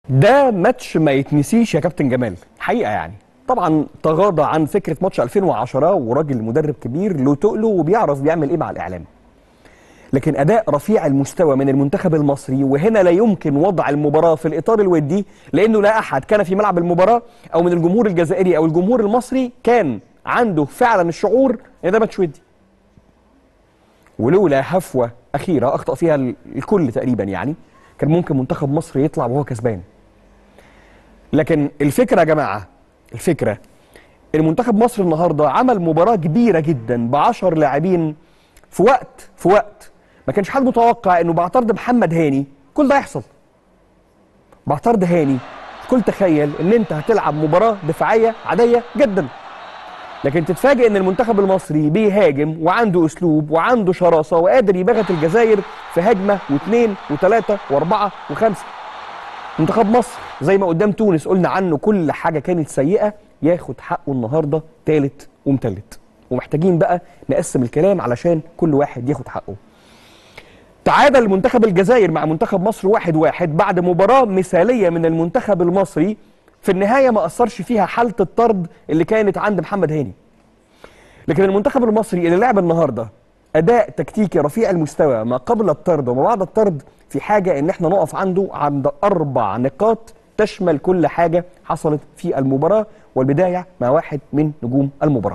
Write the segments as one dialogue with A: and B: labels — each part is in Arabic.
A: ده ماتش ما يتنسيش يا كابتن جمال حقيقه. يعني طبعا تغاضى عن فكره ماتش 2010 وراجل مدرب كبير له تقله وبيعرف بيعمل ايه مع الاعلام، لكن اداء رفيع المستوى من المنتخب المصري، وهنا لا يمكن وضع المباراه في الاطار الودي، لانه لا احد كان في ملعب المباراه او من الجمهور الجزائري او الجمهور المصري كان عنده فعلا الشعور ان ده ماتش ودي. ولولا هفوه اخيره اخطا فيها الكل تقريبا يعني كان ممكن منتخب مصر يطلع وهو كسبان. لكن الفكره يا جماعه، الفكره ان منتخب مصر النهارده عمل مباراه كبيره جدا ب10 لاعبين في وقت ما كانش حد متوقع انه بعترض محمد هاني كل ده يحصل. بعترض هاني كل تخيل ان انت هتلعب مباراه دفاعيه عاديه جدا، لكن تتفاجئ ان المنتخب المصري بيهاجم وعنده اسلوب وعنده شراسه وقادر يبغت الجزائر في هجمه واثنين وثلاثه واربعه وخمسه. منتخب مصر زي ما قدام تونس قلنا عنه كل حاجه كانت سيئه، ياخد حقه النهارده ثالث ومثلث، ومحتاجين بقى نقسم الكلام علشان كل واحد ياخد حقه. تعادل منتخب الجزائر مع منتخب مصر 1-1 بعد مباراه مثاليه من المنتخب المصري، في النهايه ما اثرش فيها حاله الطرد اللي كانت عند محمد هاني. لكن المنتخب المصري اللي لعب النهارده اداء تكتيكي رفيع المستوى ما قبل الطرد وما بعد الطرد، في حاجه ان احنا نقف عند 4 نقاط تشمل كل حاجه حصلت في المباراه، والبدايه مع واحد من نجوم المباراه.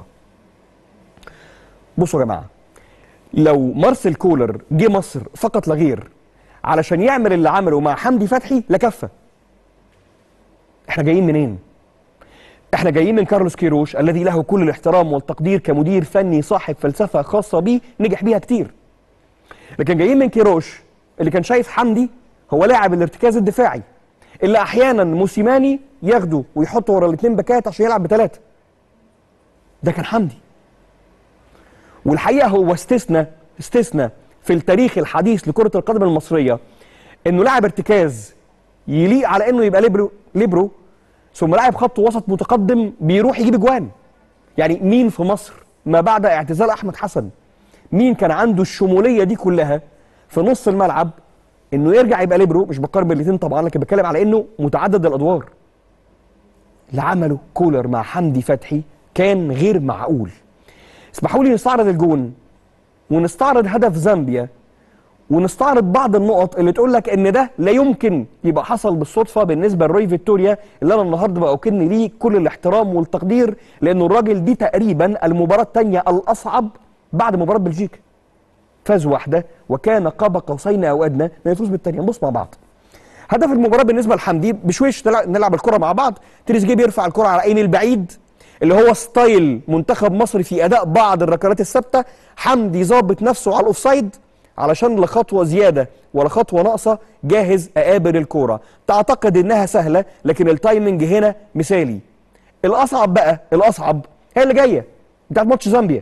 A: بصوا يا جماعه، لو مارسيل كولر جه مصر فقط لا غير علشان يعمل اللي عمله مع حمدي فتحي لكفه. احنا جايين منين؟ احنا جايين من كارلوس كيروش الذي له كل الاحترام والتقدير كمدير فني صاحب فلسفه خاصه بيه نجح بيها كتير. لكن جايين من كيروش اللي كان شايف حمدي هو لاعب الارتكاز الدفاعي اللي احيانا موسيماني ياخده ويحطه ورا الاثنين باكات عشان يلعب ب3. ده كان حمدي. والحقيقه هو استثنى في التاريخ الحديث لكره القدم المصريه انه لاعب ارتكاز يليق على انه يبقى ليبرو ثم لاعب خط وسط متقدم بيروح يجيب اجوان. يعني مين في مصر ما بعد اعتزال احمد حسن مين كان عنده الشموليه دي كلها في نص الملعب انه يرجع يبقى ليبرو؟ مش بقارن بالاثنين طبعا، لكن بتكلم على انه متعدد الادوار. اللي عمله كولر مع حمدي فتحي كان غير معقول. اسمحوا لي نستعرض الجون ونستعرض هدف زامبيا ونستعرض بعض النقط اللي تقول لك ان ده لا يمكن يبقى حصل بالصدفه بالنسبه لروي فيتوريا اللي انا النهارده بأكن ليه كل الاحترام والتقدير، لانه الراجل دي تقريبا المباراه الثانيه الاصعب بعد مباراه بلجيكا. فاز واحده وكان قاب قوسين او ادنى من الفوز بالثانيه. نبص مع بعض. هدف المباراه بالنسبه لحمدي بشويش نلعب الكره مع بعض. تريزيجيه بيرفع الكره على عين البعيد اللي هو ستايل منتخب مصر في اداء بعض الركلات الثابته. حمدي ظابط نفسه على الاوفسايد علشان لا خطوه زياده ولا خطوه ناقصه جاهز اقابل الكوره. تعتقد انها سهله لكن التايمنج هنا مثالي. الاصعب بقى، الاصعب هي اللي جايه بتاعت ماتش زامبيا.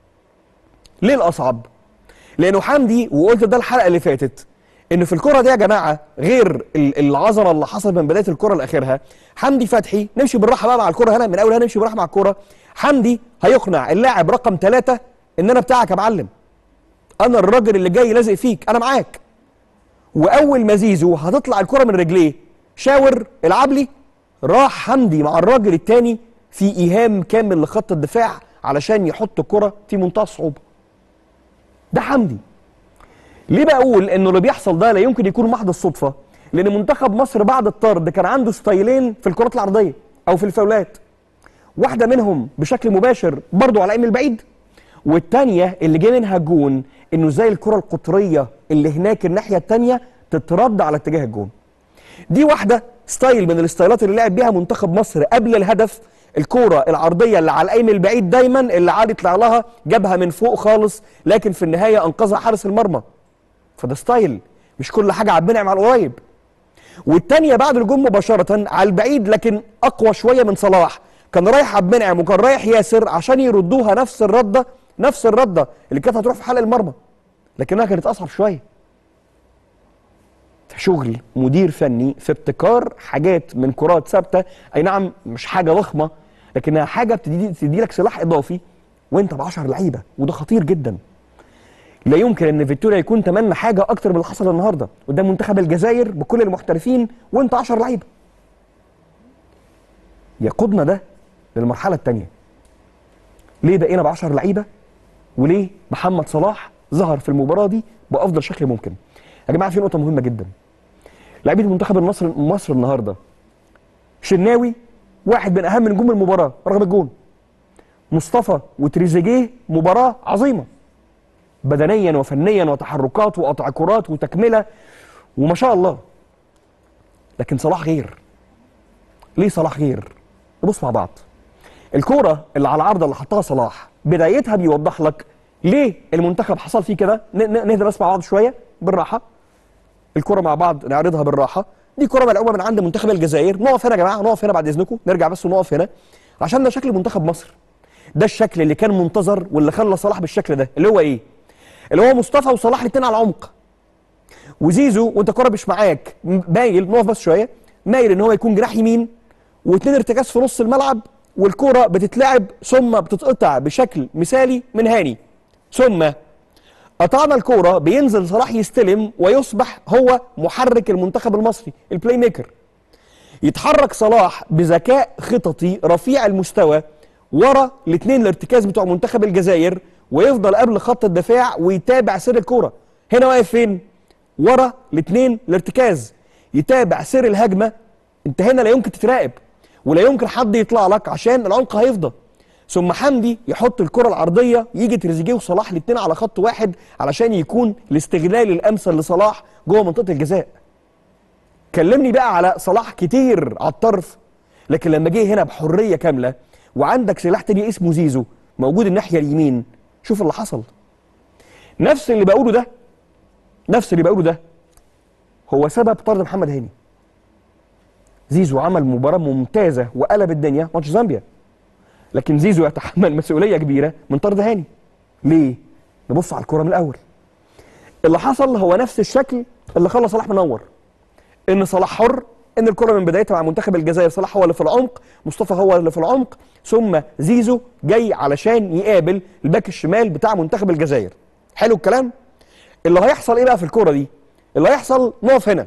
A: ليه الاصعب؟ لانه حمدي، وقلت ده الحلقه اللي فاتت، انه في الكره دي يا جماعه غير العظمه اللي حصلت من بدايه الكره لاخرها، حمدي فتحي نمشي بالراحه بقى مع الكره هنا من اولها، نمشي بالراحه مع الكره. حمدي هيقنع اللاعب رقم 3 ان انا بتاعك يا معلم، انا الراجل اللي جاي لازق فيك، انا معاك. واول ما زيزو هتطلع الكره من رجليه شاور العب لي، راح حمدي مع الراجل الثاني في ايهام كامل لخط الدفاع علشان يحط الكره في منتهى الصعوبه. ده حمدي. ليه بقول انه اللي بيحصل ده لا يمكن يكون محض الصدفه؟ لان منتخب مصر بعد الطرد كان عنده ستايلين في الكرات العرضيه او في الفاولات، واحده منهم بشكل مباشر برضه على ايمن البعيد، والثانيه اللي جه منها الجون انه زي الكره القطريه اللي هناك الناحيه الثانيه تترد على اتجاه الجون. دي واحده ستايل من الستايلات اللي لعب بيها منتخب مصر قبل الهدف، الكوره العرضيه اللي على الايمن البعيد دايما اللي عاد يطلع لها جابها من فوق خالص، لكن في النهايه انقذها حارس المرمى. فده ستايل، مش كل حاجه عبد المنعم على القريب. والثانيه بعد الجون مباشره على البعيد لكن اقوى شويه من صلاح، كان رايح عبد المنعم وكان رايح ياسر عشان يردوها نفس الرده اللي كانت هتروح في حلق المرمى، لكنها كانت اصعب شويه. شغل مدير فني في ابتكار حاجات من كرات ثابته، اي نعم مش حاجه ضخمه لكنها حاجه بتدي لك سلاح اضافي وانت ب10 لعيبه، وده خطير جدا. لا يمكن ان فيتوريا يكون تمنى حاجه اكتر من اللي حصل النهارده قدام منتخب الجزائر بكل المحترفين وانت 10 لعيبه. يقودنا ده للمرحله الثانيه. ليه بقينا ب 10 لعيبه؟ وليه محمد صلاح ظهر في المباراه دي بافضل شكل ممكن؟ يا جماعه في نقطه مهمه جدا. لعيبه منتخب مصر النهارده، شناوي واحد من اهم نجوم المباراه رغم الجون. مصطفى وتريزيجيه مباراه عظيمه بدنيا وفنيا وتحركات وقطع كرات وتكمله وما شاء الله. لكن صلاح غير. ليه صلاح غير؟ نبص مع بعض. الكوره اللي على العارضه اللي حطها صلاح بدايتها بيوضح لك ليه المنتخب حصل فيه كده. نهدى بس مع بعض شويه بالراحه. الكوره مع بعض نعرضها بالراحه. دي كوره ملعوبه من عند منتخب الجزائر. نقف هنا يا جماعه، نقف هنا بعد اذنكم، نرجع بس ونقف هنا عشان ده شكل منتخب مصر. ده الشكل اللي كان منتظر واللي خلى صلاح بالشكل ده، اللي هو ايه؟ اللي هو مصطفى وصلاح الاثنين على العمق. وزيزو وانت كوره مش معاك مايل، نقف بس شويه، مايل ان هو يكون جناح يمين واثنين ارتكاز في نص الملعب، والكوره بتتلعب ثم بتتقطع بشكل مثالي من هاني. ثم قطعنا الكوره بينزل صلاح يستلم ويصبح هو محرك المنتخب المصري، البلاي ميكر. يتحرك صلاح بذكاء خططي رفيع المستوى ورا الاثنين الارتكاز بتوع منتخب الجزائر، ويفضل قبل خط الدفاع ويتابع سير الكوره. هنا واقف فين؟ ورا الاثنين الارتكاز، يتابع سير الهجمه. انت هنا لا يمكن تتراقب ولا يمكن حد يطلع لك عشان العمق هيفضى. ثم حمدي يحط الكره العرضيه، يجي تريزيجيه وصلاح الاثنين على خط واحد علشان يكون الاستغلال الامثل لصلاح جوه منطقه الجزاء. كلمني بقى على صلاح كتير على الطرف، لكن لما جه هنا بحريه كامله وعندك سلاح تاني اسمه زيزو موجود الناحيه اليمين، شوف اللي حصل. نفس اللي بقوله ده هو سبب طرد محمد هاني. زيزو عمل مباراه ممتازه وقلب الدنيا ماتش زامبيا، لكن زيزو يتحمل مسؤوليه كبيره من طرد هاني. ليه؟ نبص على الكره من الاول. اللي حصل هو نفس الشكل اللي خلى صلاح منور. ان صلاح حر، ان الكره من بدايتها مع منتخب الجزائر صلاح هو اللي في العمق، مصطفى هو اللي في العمق، ثم زيزو جاي علشان يقابل الباك الشمال بتاع منتخب الجزائر. حلو الكلام؟ اللي هيحصل ايه بقى في الكره دي؟ اللي هيحصل نقف هنا.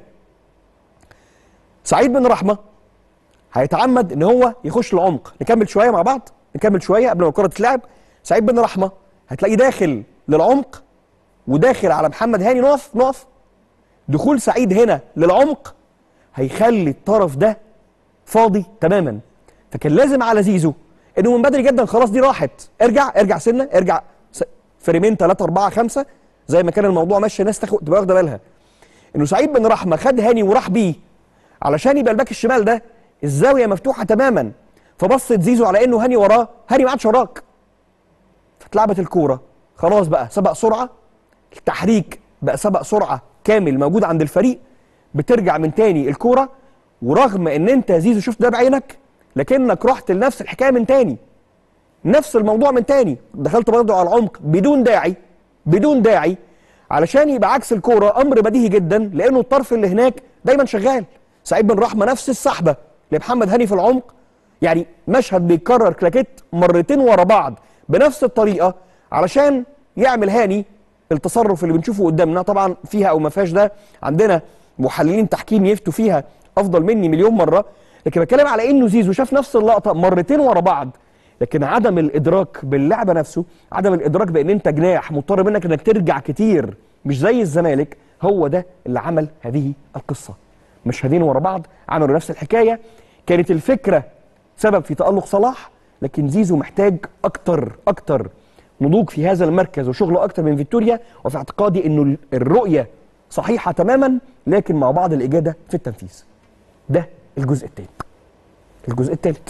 A: سعيد بن رحمه هيتعمد ان هو يخش العمق. نكمل شويه مع بعض، نكمل شويه قبل ما الكره تتلعب. سعيد بن رحمه هتلاقيه داخل للعمق وداخل على محمد هاني. نقف. دخول سعيد هنا للعمق هيخلي الطرف ده فاضي تماما. فكان لازم على زيزو انه من بدري جدا خلاص دي راحت، ارجع سنه، ارجع فريمين 3 4 5 زي ما كان الموضوع ماشي، الناس تبقى واخده بالها انه سعيد بن رحمه خد هاني وراح بيه علشان يبقى الباك الشمال ده الزاويه مفتوحه تماما. فبصت زيزو على انه هاني وراه، هاني ما عادش وراك. فاتلعبت الكوره خلاص بقى سبق سرعه، التحريك بقى سبق سرعه كامل موجود عند الفريق. بترجع من تاني الكوره، ورغم ان انت يا زيزو شفت ده بعينك لكنك رحت لنفس الحكايه من تاني، نفس الموضوع من تاني. دخلت برضه على العمق بدون داعي علشان يبقى عكس الكوره. امر بديهي جدا لانه الطرف اللي هناك دايما شغال. سعيد بن رحمه نفس السحبه لمحمد هاني في العمق، يعني مشهد بيتكرر كلاكيت مرتين ورا بعض بنفس الطريقه علشان يعمل هاني التصرف اللي بنشوفه قدامنا. طبعا فيها او ما فيهاش ده عندنا محللين تحكيم يفتوا فيها افضل مني مليون مره، لكن بتكلم على انه زيزو شاف نفس اللقطه مرتين ورا بعض. لكن عدم الادراك باللعبه نفسه، عدم الادراك بان انت جناح مضطر منك انك ترجع كتير مش زي الزمالك، هو ده اللي عمل هذه القصه. مشهدين ورا بعض عملوا نفس الحكايه. كانت الفكره سبب في تألق صلاح، لكن زيزو محتاج اكتر نضوج في هذا المركز وشغله اكتر من فيتوريا. وفي اعتقادي انه الرؤيه صحيحه تماما، لكن مع بعض الاجاده في التنفيذ. ده الجزء الثاني. الجزء الثالث،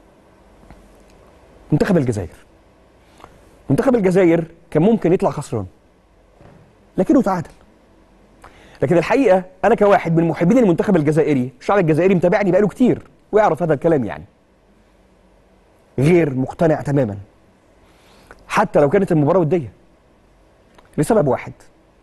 A: منتخب الجزائر كان ممكن يطلع خسران لكنه تعادل. لكن الحقيقه انا كواحد من محبين المنتخب الجزائري، الشعب الجزائري متابعني بقاله كتير ويعرف هذا الكلام، يعني غير مقتنع تماما حتى لو كانت المباراه وديه، لسبب واحد.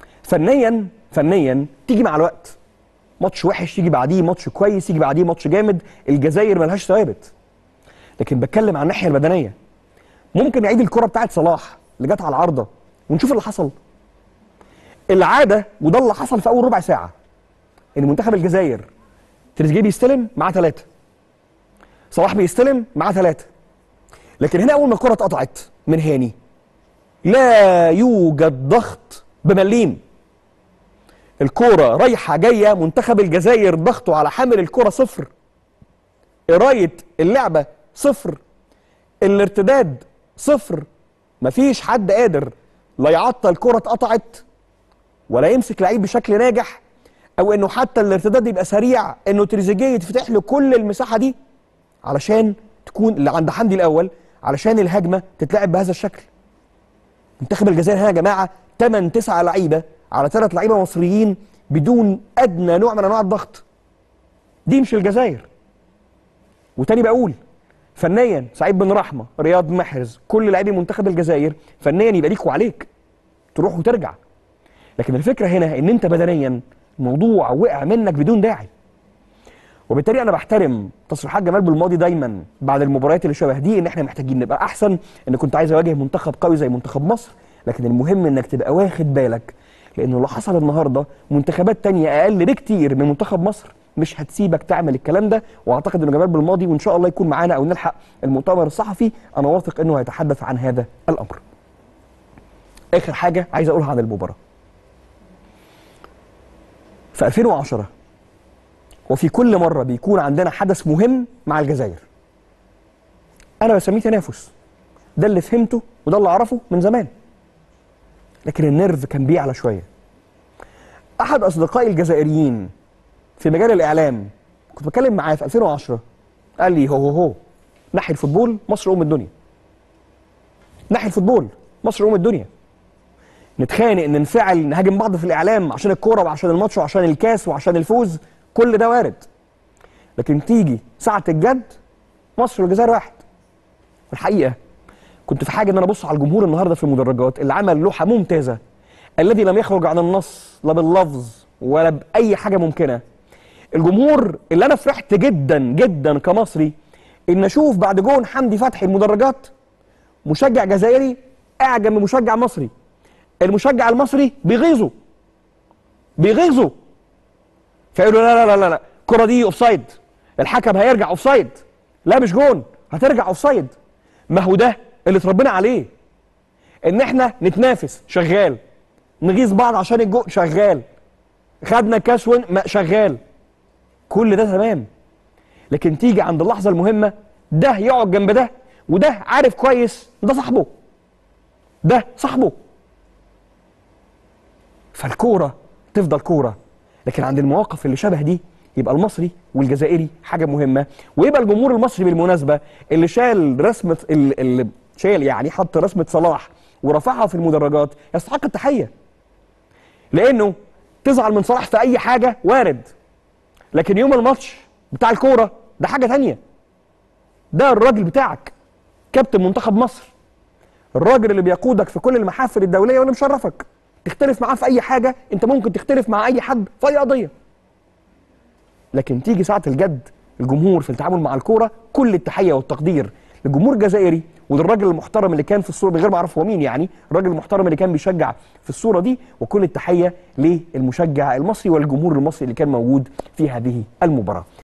A: فنيا تيجي مع الوقت، ماتش وحش يجي بعديه ماتش كويس، يجي بعديه ماتش جامد. الجزائر ملهاش ثوابت. لكن بتكلم عن الناحيه البدنيه. ممكن نعيد الكره بتاعت صلاح اللي جت على العارضه ونشوف اللي حصل. العاده وده اللي حصل في اول ربع ساعه، ان منتخب الجزائر تريزيجيه بيستلم معاه 3، صلاح بيستلم معاه 3. لكن هنا اول ما الكره اتقطعت من هاني لا يوجد ضغط بمليم. الكره رايحه جايه، منتخب الجزائر ضغطه على حامل الكره 0، قرايه اللعبه 0، الارتداد 0. مفيش حد قادر لا يعطل كره اتقطعت ولا يمسك لعيب بشكل ناجح، او انه حتى الارتداد يبقى سريع، انه تريزيجيه يتفتح له كل المساحه دي علشان تكون اللي عند حمدي الاول، علشان الهجمه تتلعب بهذا الشكل. منتخب الجزائر هنا يا جماعه 8 9 لعيبه على 3 لعيبه مصريين بدون ادنى نوع من انواع الضغط. دي مش الجزائر. وتاني بقول فنيا سعيد بن رحمه، رياض محرز، كل لاعبي منتخب الجزائر فنيا يبقى ليك وعليك، تروح وترجع. لكن الفكره هنا ان انت بدنيا الموضوع وقع منك بدون داعي. وبالتالي انا بحترم تصريحات جمال بالماضي دايما بعد المباريات اللي شبه دي، ان احنا محتاجين نبقى احسن، ان كنت عايز اواجه منتخب قوي زي منتخب مصر، لكن المهم انك تبقى واخد بالك، لانه اللي حصل النهارده منتخبات تانية اقل بكتير من منتخب مصر مش هتسيبك تعمل الكلام ده. واعتقد انه جمال بالماضي وان شاء الله يكون معانا او نلحق المؤتمر الصحفي، انا واثق انه هيتحدث عن هذا الامر. اخر حاجه عايز اقولها عن المباراه. في 2010 وفي كل مرة بيكون عندنا حدث مهم مع الجزائر، أنا بسميه تنافس. ده اللي فهمته وده اللي أعرفه من زمان، لكن النيرف كان بيعلى شوية. أحد أصدقائي الجزائريين في مجال الإعلام كنت بتكلم معاه في 2010 قال لي هو ناحية الفوتبول مصر أم الدنيا. ناحية الفوتبول مصر أم الدنيا. نتخانق، ننفعل، نهاجم بعض في الإعلام عشان الكورة وعشان الماتش وعشان الكاس وعشان الفوز، كل ده وارد. لكن تيجي ساعة الجد مصر والجزائر واحد. الحقيقة كنت في حاجة ان انا ابص على الجمهور النهارده في المدرجات اللي عمل لوحة ممتازة، الذي لم يخرج عن النص لا باللفظ ولا بأي حاجة ممكنة. الجمهور اللي انا فرحت جدا جدا كمصري ان اشوف بعد جون حمدي فتحي المدرجات مشجع جزائري اعجب من مشجع مصري. المشجع المصري بيغيظه فيقولوا لا الكرة دي اوفسايد، الحكم هيرجع اوفسايد، لا مش جون هترجع اوفسايد. ما هو ده اللي اتربينا عليه، ان احنا نتنافس شغال، نغيظ بعض عشان الجو شغال، خدنا كاس شغال، كل ده تمام. لكن تيجي عند اللحظه المهمه ده يقعد جنب ده، وده عارف كويس ده صاحبه، فالكوره تفضل كوره. لكن عند المواقف اللي شبه دي يبقى المصري والجزائري حاجه مهمه، ويبقى الجمهور المصري بالمناسبه اللي شال رسمه اللي شال يعني حط رسمه صلاح ورفعها في المدرجات يستحق التحيه. لانه تزعل من صلاح في اي حاجه وارد، لكن يوم الماتش بتاع الكوره ده حاجه ثانيه. ده الراجل بتاعك، كابتن منتخب مصر، الراجل اللي بيقودك في كل المحافل الدوليه واللي مشرفك. تختلف معاه في اي حاجه، انت ممكن تختلف مع اي حد في اي قضيه، لكن تيجي ساعه الجد الجمهور في التعامل مع الكوره كل التحيه والتقدير للجمهور الجزائري وللراجل المحترم اللي كان في الصوره، بغير ما اعرف هو مين يعني، الراجل المحترم اللي كان بيشجع في الصوره دي، وكل التحيه للمشجع المصري والجمهور المصري اللي كان موجود في هذه المباراه.